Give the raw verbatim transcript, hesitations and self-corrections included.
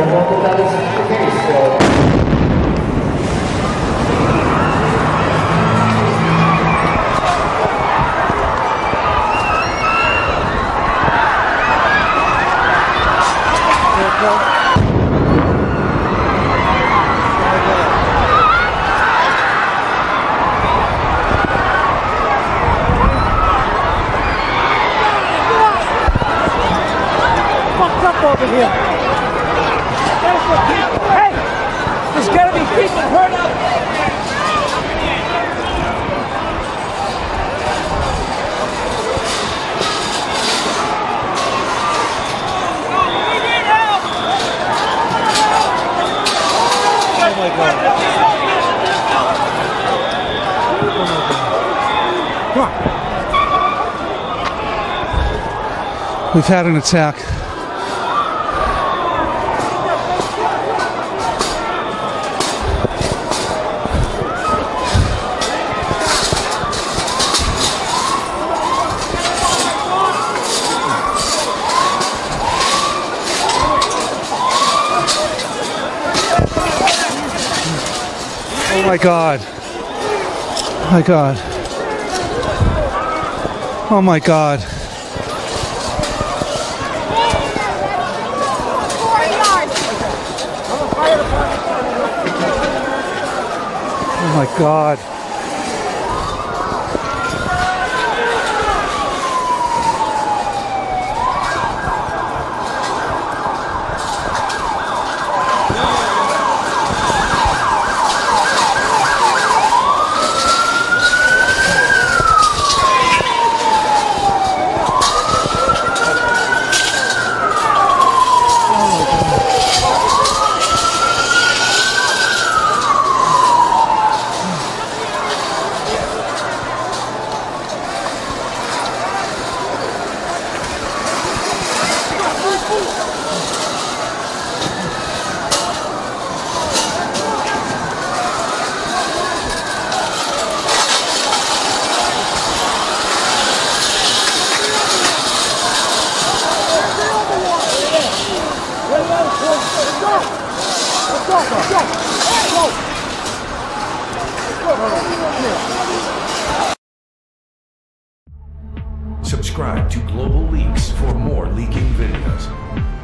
wonder if that is the case. So. Over here. Hey! There's gotta be people hurt up! Oh my God. Come on. We've had an attack. Oh my God. Oh my God. Oh my God. Oh my God. Subscribe to Global Leaks for more leaking videos.